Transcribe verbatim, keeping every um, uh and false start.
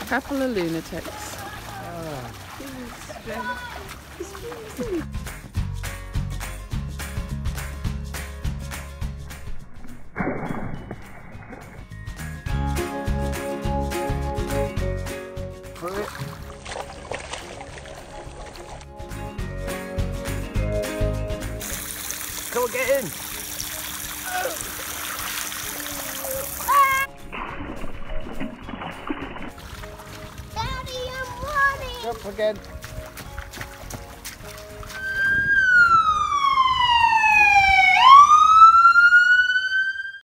Couple of lunatics. Ah. Pull it. Come on, get in. Daddy, I'm running. Jump again.